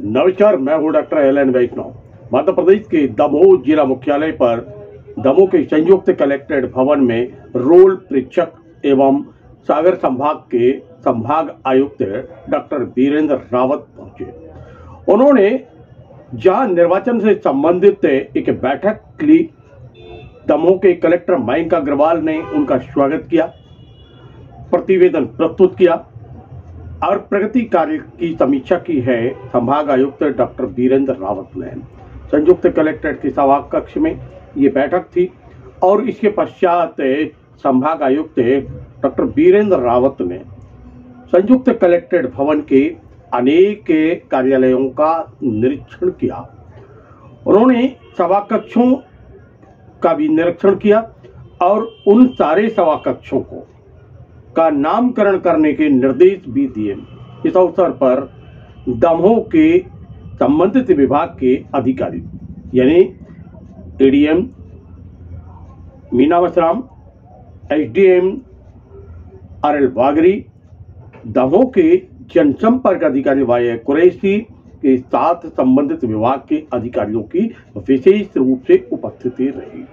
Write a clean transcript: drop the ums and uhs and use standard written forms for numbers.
नमस्कार, मैं हूं डॉक्टर एल.एन. वैष्णव। मध्य प्रदेश के दमोह जिला मुख्यालय पर दमोह के संयुक्त कलेक्ट्रेट भवन में रोल प्रेक्षक एवं सागर संभाग के संभाग आयुक्त डॉक्टर वीरेंद्र रावत पहुंचे। उन्होंने जहां निर्वाचन से संबंधित एक बैठक ली, दमोह के कलेक्टर मयंक अग्रवाल ने उनका स्वागत किया, प्रतिवेदन प्रस्तुत किया और प्रगति कार्य की समीक्षा की है। संभाग आयुक्त डॉक्टर वीरेंद्र रावत ने संयुक्त कलेक्ट्रेट के सभा कक्ष में ये बैठक थी और इसके पश्चात संभाग आयुक्त डॉक्टर वीरेंद्र रावत ने संयुक्त कलेक्ट्रेट भवन के अनेक कार्यालयों का निरीक्षण किया। उन्होंने सभा कक्षों का भी निरीक्षण किया और उन सारे सभा कक्षों का नामकरण करने के निर्देश भी दिए। इस अवसर पर दमोह के संबंधित विभाग के अधिकारी यानी ADM Meena Masram, SDM RL Vagri, Damoh के जनसंपर्क अधिकारी वाई कुरैशी के साथ संबंधित विभाग के अधिकारियों की विशेष रूप से उपस्थिति रही।